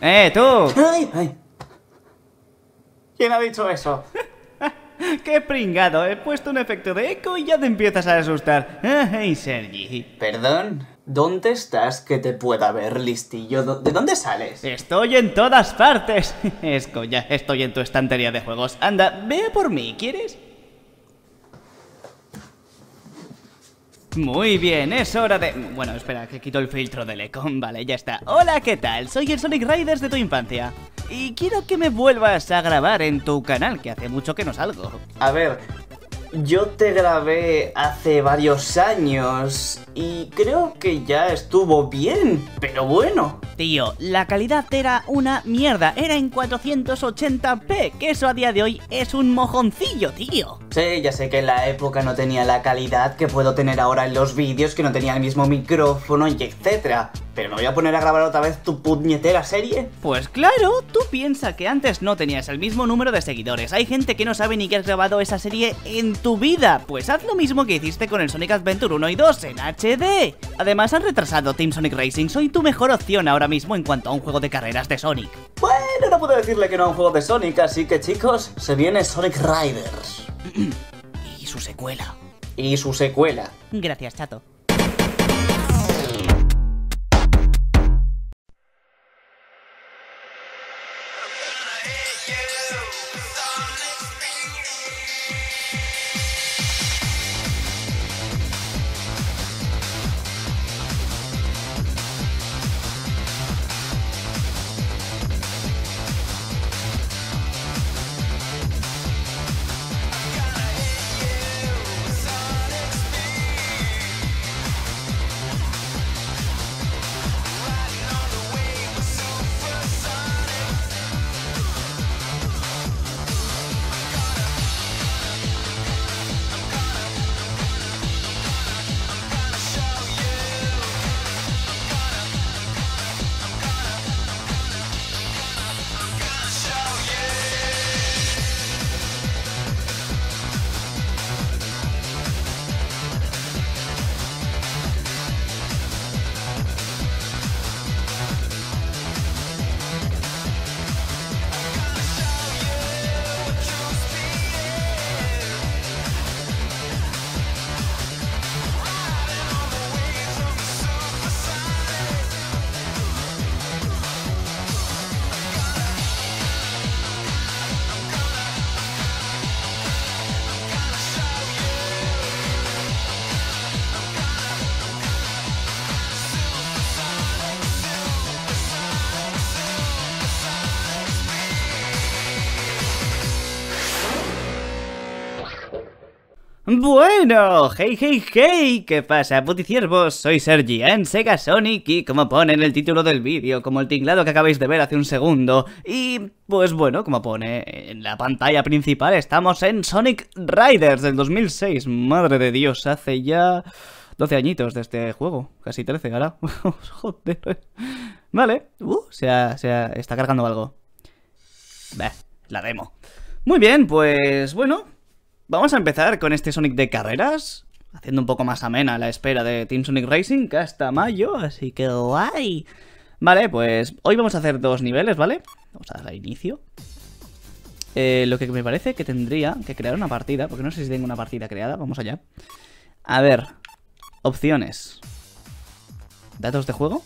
tú! ¡Ay, ay! ¿Quién ha dicho eso? ¡Qué pringado! He puesto un efecto de eco y ya te empiezas a asustar. ¡Hey, Sergi! Perdón, ¿dónde estás que te pueda ver, listillo? ¿De dónde sales? ¡Estoy en todas partes! Escoya, estoy en tu estantería de juegos. Anda, ve por mí, ¿quieres? Muy bien, es hora de... Bueno, espera, que quito el filtro del eco. Vale, ya está. Hola, ¿qué tal? Soy el Sonic Riders de tu infancia y quiero que me vuelvas a grabar en tu canal, que hace mucho que no salgo. A ver, yo te grabé hace varios años y creo que ya estuvo bien, pero bueno. Tío, la calidad era una mierda, era en 480p, que eso a día de hoy es un mojoncillo, tío. Sí, ya sé que en la época no tenía la calidad que puedo tener ahora en los vídeos, que no tenía el mismo micrófono y etcétera. ¿Pero me voy a poner a grabar otra vez tu puñetera serie? Pues claro, tú piensa que antes no tenías el mismo número de seguidores. Hay gente que no sabe ni que has grabado esa serie en tu vida. Pues haz lo mismo que hiciste con el Sonic Adventure 1 y 2 en HD. Además han retrasado Team Sonic Racing, soy tu mejor opción ahora mismo en cuanto a un juego de carreras de Sonic. Bueno, no puedo decirle que no a un juego de Sonic, así que chicos, se viene Sonic Riders. Y su secuela. Y su secuela. Gracias, chato. Bueno, hey, ¿qué pasa, puticiervos? Soy Sergi en Sega Sonic y como pone en el título del vídeo, como el tinglado que acabáis de ver hace un segundo, y pues bueno, como pone en la pantalla principal, estamos en Sonic Riders del 2006, madre de Dios, hace ya 12 añitos de este juego, casi 13 ahora, joder, vale, está cargando algo, bah, la demo, muy bien, pues bueno. Vamos a empezar con este Sonic de carreras, haciendo un poco más amena la espera de Team Sonic Racing, que hasta mayo, así que guay. Vale, pues hoy vamos a hacer dos niveles, ¿vale? Vamos a darle a inicio. Lo que me parece que tendría que crear una partida, porque no sé si tengo una partida creada, vamos allá. A ver, opciones. ¿Datos de juego?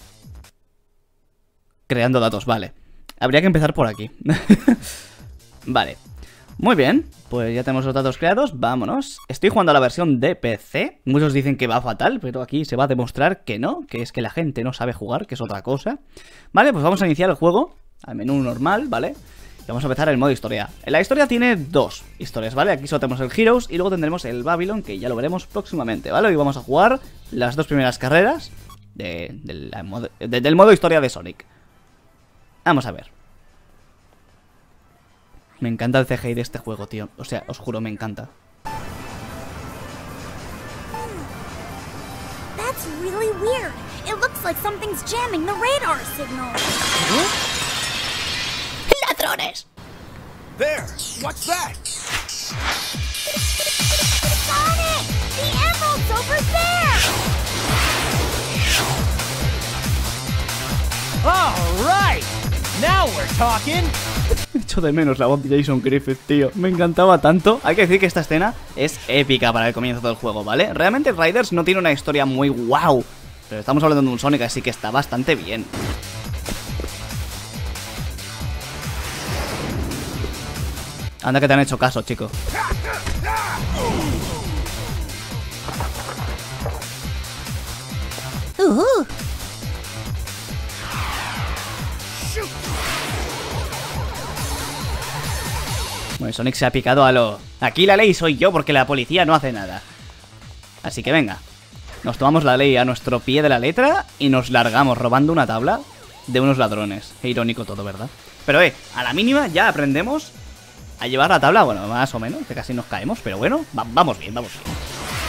Creando datos, vale. Habría que empezar por aquí. Vale. Muy bien, pues ya tenemos los datos creados, vámonos. Estoy jugando a la versión de PC. Muchos dicen que va fatal, pero aquí se va a demostrar que no, que es que la gente no sabe jugar, que es otra cosa. Vale, pues vamos a iniciar el juego al menú normal, ¿vale? Y vamos a empezar el modo historia. La historia tiene dos historias, ¿vale? Aquí solo tenemos el Heroes y luego tendremos el Babylon, que ya lo veremos próximamente, ¿vale? Hoy vamos a jugar las dos primeras carreras del modo historia de Sonic. Vamos a ver. Me encanta el CGI de este juego, tío. O sea, os juro, me encanta. That's really weird. It looks like something's jamming the radar signal. ¡Ladrones! There! What's that? Sonic! The emerald's over there! All right! Echo de menos la voz de Jason Griffith, tío. Me encantaba tanto. Hay que decir que esta escena es épica para el comienzo del juego, ¿vale? Realmente Riders no tiene una historia muy guau, pero estamos hablando de un Sonic, así que está bastante bien. Anda que te han hecho caso, chico. Bueno, Sonic se ha picado a lo... Aquí la ley soy yo porque la policía no hace nada. Así que venga. Nos tomamos la ley a nuestro pie de la letra y nos largamos robando una tabla de unos ladrones. Qué irónico todo, ¿verdad? Pero a la mínima ya aprendemos a llevar la tabla, bueno, más o menos, que casi nos caemos, pero bueno, vamos bien, vamos bien.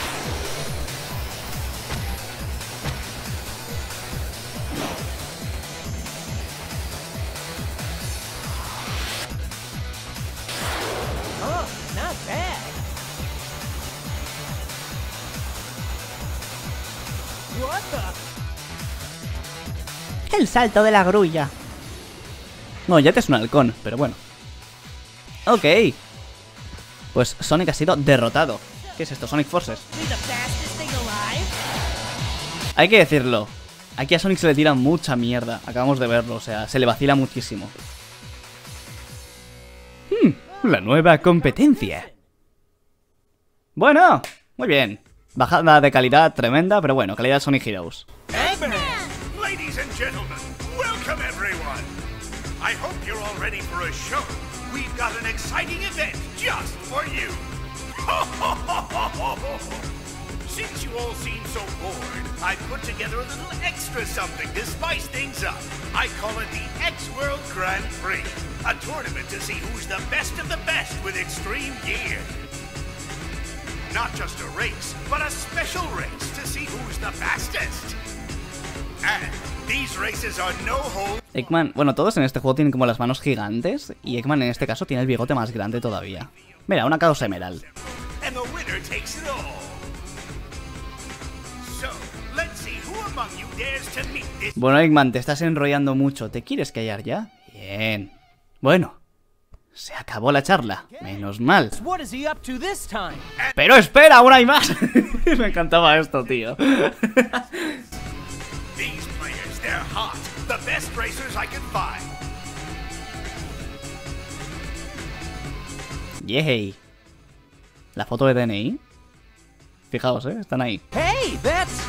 El salto de la grulla. No, ya te es un halcón, pero bueno. Ok. Pues Sonic ha sido derrotado. ¿Qué es esto? Sonic Forces. Hay que decirlo. Aquí a Sonic se le tira mucha mierda. Acabamos de verlo, o sea, se le vacila muchísimo. La nueva competencia. Bueno, muy bien. Bajada de calidad tremenda, pero bueno, calidad Sonic Heroes. Ladies and gentlemen, welcome everyone. I hope you're all ready for a show. We've got an exciting event just for you. Since you all seem so bored, I've put together a little extra something to spice things up. I call it the X-World Grand Prix, a tournament to see who's the best of the best with extreme gear. Not just a race, but a special race to see who's the fastest. And these races are no hold. Eggman, bueno, todos en este juego tienen como las manos gigantes y Eggman en este caso tiene el bigote más grande todavía. Mira, una causa emerald. And the winner takes it all. So, let's see who among you dares to meet this. Bueno, Eggman, te estás enrollando mucho. ¿Te quieres callar ya? Bien. Bueno, se acabó la charla. Menos mal. Pero espera, aún hay más. Me encantaba esto, tío. These players, they're hot. The best racers I can find. Yay. La foto de DNI. Fijaos, están ahí. Hey, that's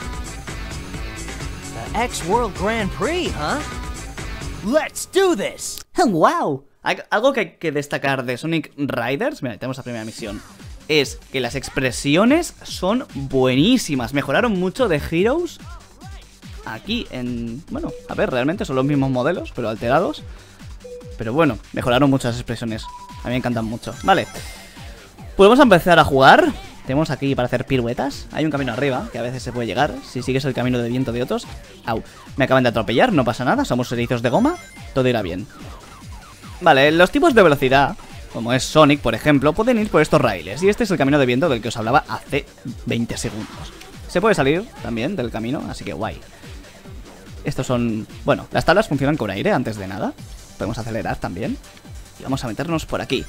the X-World Grand Prix, huh? Let's do this. ¡Wow! Algo que hay que destacar de Sonic Riders, mira, tenemos la primera misión, es que las expresiones son buenísimas. Mejoraron mucho de Heroes aquí en... Bueno, a ver, realmente son los mismos modelos, pero alterados. Pero bueno, mejoraron muchas expresiones. A mí me encantan mucho. Vale, pues vamos a empezar a jugar. Tenemos aquí para hacer piruetas. Hay un camino arriba, que a veces se puede llegar si sigues el camino de viento de otros. Au, me acaban de atropellar, no pasa nada. Somos erizos de goma, todo irá bien. Vale, los tipos de velocidad, como es Sonic, por ejemplo, pueden ir por estos raíles. Y este es el camino de viento del que os hablaba hace 20 segundos. Se puede salir también del camino, así que guay. Estos son... Bueno, las tablas funcionan con aire antes de nada. Podemos acelerar también. Y vamos a meternos por aquí.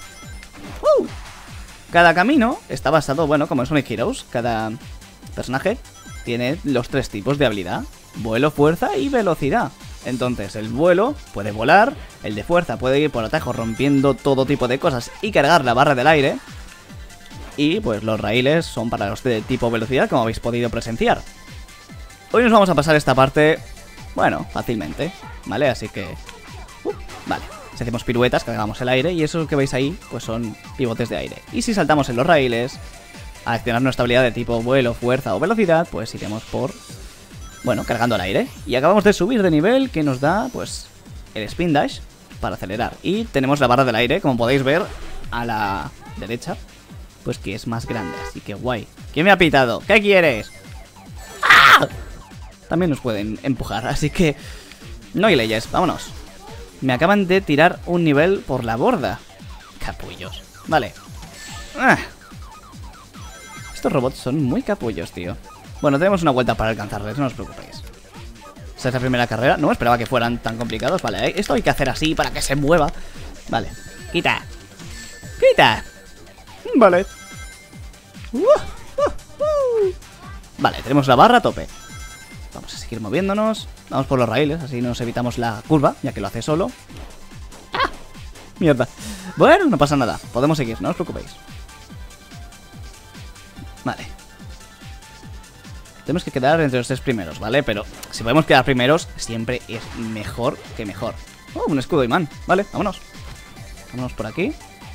Cada camino está basado, bueno, como en Sonic Heroes. Cada personaje tiene los 3 tipos de habilidad: vuelo, fuerza y velocidad. Entonces el vuelo puede volar, el de fuerza puede ir por atajos rompiendo todo tipo de cosas y cargar la barra del aire. Y pues los raíles son para los de tipo velocidad, como habéis podido presenciar. Hoy nos vamos a pasar esta parte, bueno, fácilmente, ¿vale? Así que... vale, si hacemos piruetas, cargamos el aire y eso que veis ahí, pues son pivotes de aire. Y si saltamos en los raíles, al accionar nuestra habilidad de tipo vuelo, fuerza o velocidad, pues iremos por... bueno, cargando el aire. Y acabamos de subir de nivel, que nos da, pues, el Spin Dash para acelerar. Y tenemos la barra del aire, como podéis ver, a la derecha, pues que es más grande, así que guay. ¿Quién me ha pitado? ¿Qué quieres? ¡Ah! También nos pueden empujar, así que... no hay leyes, vámonos. Me acaban de tirar un nivel por la borda. Capullos. Vale. Estos robots son muy capullos, tío. Bueno, tenemos una vuelta para alcanzarles, no os preocupéis. Esta es la primera carrera. No esperaba que fueran tan complicados. Vale, esto hay que hacer así para que se mueva. Vale, quita. Quita. Vale. Vale, tenemos la barra a tope. Vamos a seguir moviéndonos. Vamos por los raíles, así nos evitamos la curva, ya que lo hace solo. ¡Ah! Mierda. Bueno, no pasa nada. Podemos seguir, no os preocupéis. Vale. Tenemos que quedar entre los 3 primeros, ¿vale? Pero si podemos quedar primeros, siempre es mejor que mejor. Oh, un escudo imán. Vale, vámonos. Vámonos por aquí.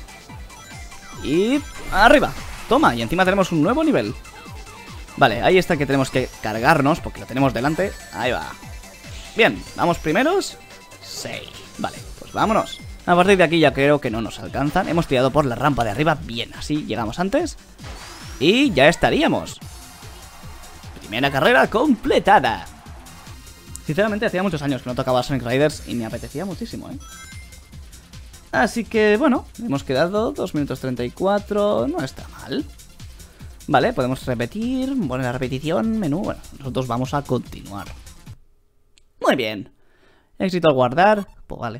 Y arriba. Toma, y encima tenemos un nuevo nivel. Vale, ahí está que tenemos que cargarnos, porque lo tenemos delante. Ahí va. Bien, ¿vamos primeros? Sí. Vale, pues vámonos. A partir de aquí ya creo que no nos alcanzan. Hemos tirado por la rampa de arriba. Bien, así llegamos antes. Y ya estaríamos. Primera carrera completada. Sinceramente hacía muchos años que no tocaba Sonic Riders y me apetecía muchísimo, ¿eh? Así que, bueno, hemos quedado 2 minutos 34, no está mal. Vale, podemos repetir, poner la repetición, menú, bueno, nosotros vamos a continuar. Muy bien. Éxito al guardar, pues vale.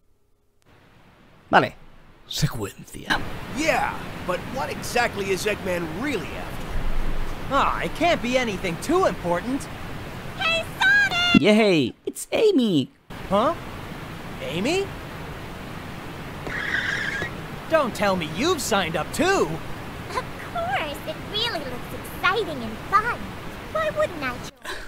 Vale, secuencia. Yeah, but what exactly is Eggman really after? Ah, it can't be anything too important. Hey, Sonic! Yay, it's Amy. Huh? Amy? Don't tell me you've signed up too! Of course, it really looks exciting and fun. Why wouldn't I?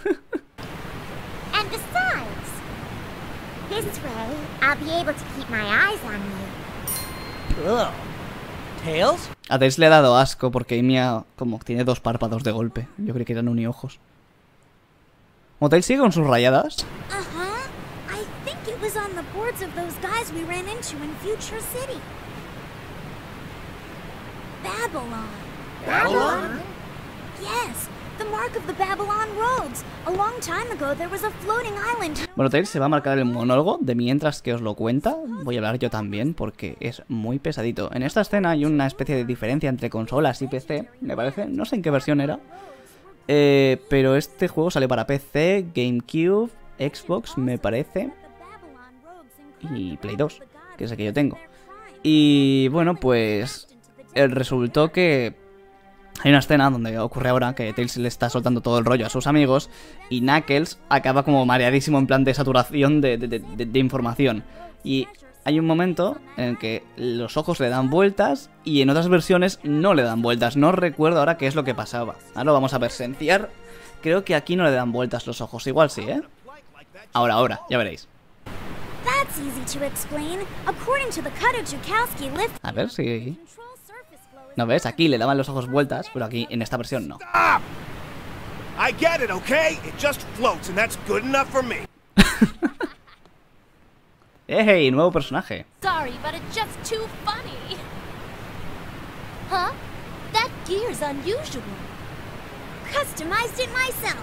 And besides, this way, I'll be able to keep my eyes on you. Ugh. Tails? A Tails le ha dado asco porque Amy como tiene 2 párpados de golpe. Yo creí que eran uniojos. ¿O Tails sigue con sus rayadas? Uh-huh. I think it was on the boards of those guys we ran into in Future City. Babylon. Babylon? Yes, the mark of the Babylon roads. A long time ago there was a floating island. Bueno, Tails se va a marcar el monólogo de mientras que os lo cuenta. Voy a hablar yo también porque es muy pesadito. En esta escena hay una especie de diferencia entre consolas y PC, me parece. No sé en qué versión era. Pero este juego salió para PC, GameCube, Xbox, me parece. Y Play 2, que es el que yo tengo. Y bueno, pues resultó que hay una escena donde ocurre ahora que Tails le está soltando todo el rollo a sus amigos y Knuckles acaba como mareadísimo en plan de saturación de información. Y hay un momento en el que los ojos le dan vueltas y en otras versiones no le dan vueltas. No recuerdo ahora qué es lo que pasaba. Ahora lo vamos a presenciar. Creo que aquí no le dan vueltas los ojos. Igual sí, ¿eh? Ahora, ya veréis. That's easy to explain. According to the Cutter-Joukowski lift. A ver si... ¿No ves? Aquí le daban los ojos vueltas, pero aquí en esta versión no. Stop! I get it, okay? It just floats and that's good enough for me. ¡Hey! Nuevo personaje. Sorry, but it's just too funny. Huh? That gear's unusual. Customized it myself.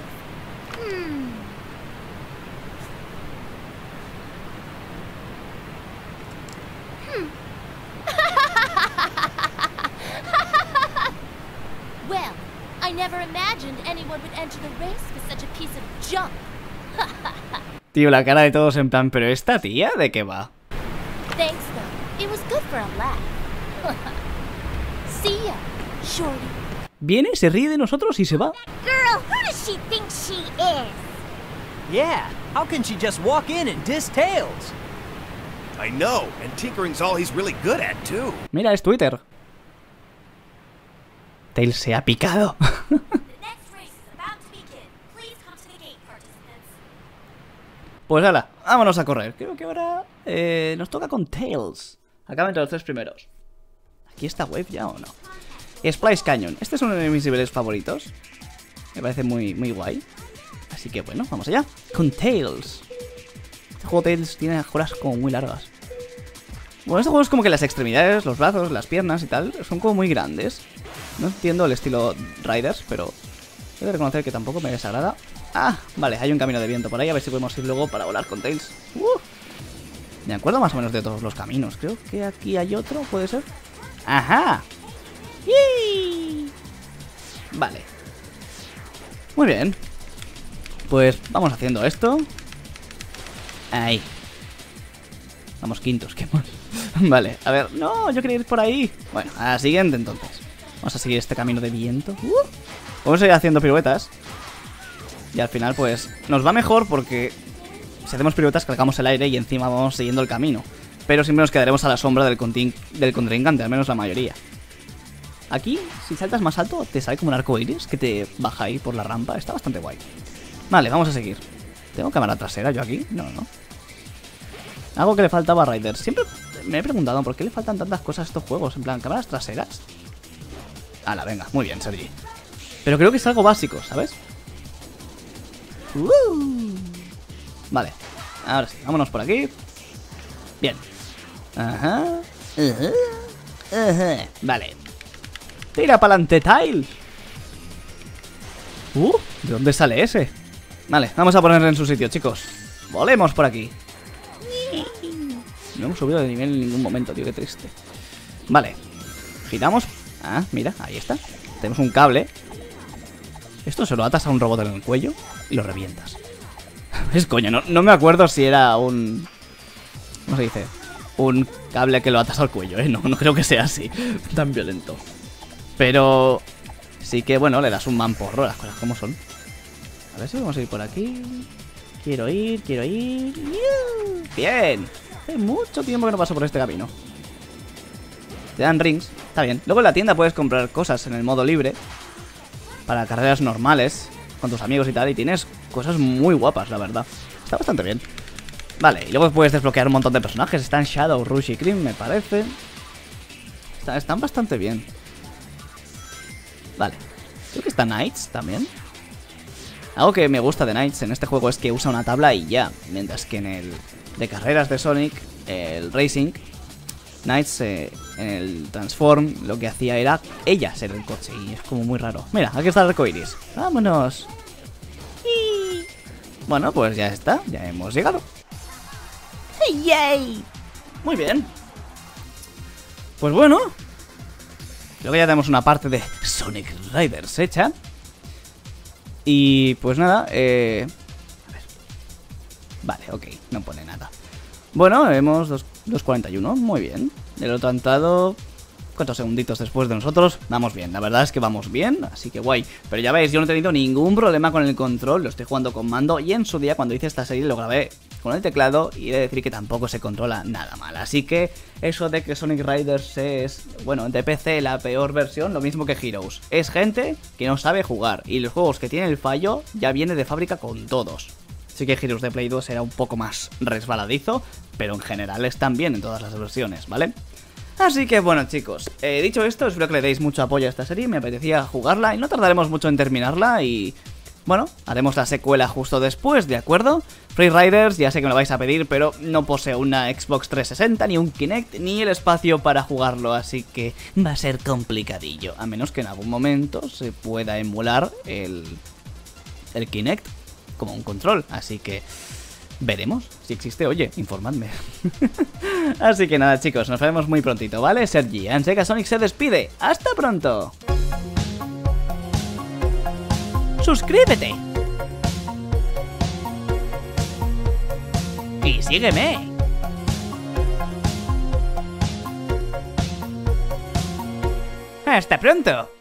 Well, I never imagined anyone would enter the race with such a piece of junk. Tío, la cara de todos en plan, ¿pero esta tía de qué va? Thanks, though. It was good for a laugh. See ya, shorty. Viene, se ríe de nosotros y se va. Girl, who does she think she is? Yeah, how can she just walk in and diss Tails? I know, and tinkering's all he's really good at, too. Mira, es Twitter. Tails se ha picado. The next race is about to begin. Please come to the gate, participants. Pues hala, vámonos a correr. Creo que ahora nos toca con Tails. Acaba entre los 3 primeros. ¿Aquí está wave ya o no? Splice Canyon. Este es uno de mis niveles favoritos. Me parece muy guay. Así que bueno, vamos allá. Con Tails. Este juego Tails tiene mejoras como muy largas. Bueno, este juego es como que las extremidades, los brazos, las piernas y tal son como muy grandes. No entiendo el estilo Riders, pero he de reconocer que tampoco me desagrada. Ah, vale, hay un camino de viento por ahí. A ver si podemos ir luego para volar con Tails. Me acuerdo más o menos de todos los caminos. Creo que aquí hay otro, ¿puede ser? ¡Ajá! ¡Yee! Vale. Muy bien. Pues vamos haciendo esto. Ahí. Vamos quintos, qué mal. Vale, a ver, no, yo quería ir por ahí. Bueno, a la siguiente entonces. Vamos a seguir este camino de viento. Vamos a ir haciendo piruetas. Y al final pues nos va mejor porque si hacemos piruetas cargamos el aire y encima vamos siguiendo el camino. Pero siempre nos quedaremos a la sombra del contrincante, al menos la mayoría. Aquí, si saltas más alto, te sale como un arco iris que te baja ahí por la rampa. Está bastante guay. Vale, vamos a seguir. ¿Tengo cámara trasera yo aquí? No, no. Algo que le faltaba a Riders. Siempre me he preguntado por qué le faltan tantas cosas a estos juegos. En plan, cámaras traseras. Hala, venga, muy bien, Sergi. Pero creo que es algo básico, ¿sabes? Vale, ahora sí, vámonos por aquí. Bien. Ajá. Vale. Tira pa'lante, Tile. ¿De dónde sale ese? Vale, vamos a ponerle en su sitio, chicos. Volemos por aquí. No hemos subido de nivel en ningún momento, tío, qué triste. Vale, giramos. Ah, mira, ahí está. Tenemos un cable. Esto se lo atas a un robot en el cuello y lo revientas. Es coño, no me acuerdo si era un... ¿Cómo se dice? Un cable que lo atas al cuello, ¿eh? No creo que sea así, tan violento. Pero sí que, bueno, le das un mamporro, las cosas como son. A ver si vamos a ir por aquí. Quiero ir. Bien. Hace mucho tiempo que no paso por este camino. Te dan rings, está bien. Luego en la tienda puedes comprar cosas en el modo libre para carreras normales con tus amigos y tal. Y tienes cosas muy guapas, la verdad. Está bastante bien. Vale, y luego puedes desbloquear un montón de personajes. Están Shadow, Rush y Cream, me parece. Están bastante bien. Vale, creo que está Knights también. Algo que me gusta de Knights en este juego es que usa una tabla y ya. Mientras que en el de carreras de Sonic, el Racing, Knights en el Transform lo que hacía era ella ser el coche. Y es como muy raro. Mira, aquí está el arcoiris. ¡Vámonos! Y... bueno, pues ya está, ya hemos llegado. ¡Yay! Muy bien. Pues bueno, creo que ya tenemos una parte de Sonic Riders hecha. Y pues nada, a ver. Vale, ok, no pone nada. Bueno, hemos 2.41, muy bien. El otro entrado, ¿cuántos segunditos después de nosotros? Vamos bien, la verdad es que vamos bien, así que guay. Pero ya veis, yo no he tenido ningún problema con el control, lo estoy jugando con mando. Y en su día, cuando hice esta serie, lo grabé con el teclado y he de decir que tampoco se controla nada mal. Así que eso de que Sonic Riders es, bueno, de PC la peor versión, lo mismo que Heroes. Es gente que no sabe jugar y los juegos que tienen el fallo ya viene de fábrica con todos. Sí que Heroes de Play 2 era un poco más resbaladizo, pero en general están bien en todas las versiones, ¿vale? Así que bueno, chicos, dicho esto, espero que le deis mucho apoyo a esta serie. Me apetecía jugarla y no tardaremos mucho en terminarla y... bueno, haremos la secuela justo después, ¿de acuerdo? Free Riders, ya sé que me lo vais a pedir, pero no poseo una Xbox 360, ni un Kinect, ni el espacio para jugarlo, así que va a ser complicadillo. A menos que en algún momento se pueda emular el Kinect como un control, así que veremos si existe, oye, informadme. Así que nada, chicos, nos vemos muy prontito, ¿vale? Sergi, Sega Sonic se despide, ¡hasta pronto! ¡Suscríbete! ¡Y sígueme! ¡Hasta pronto!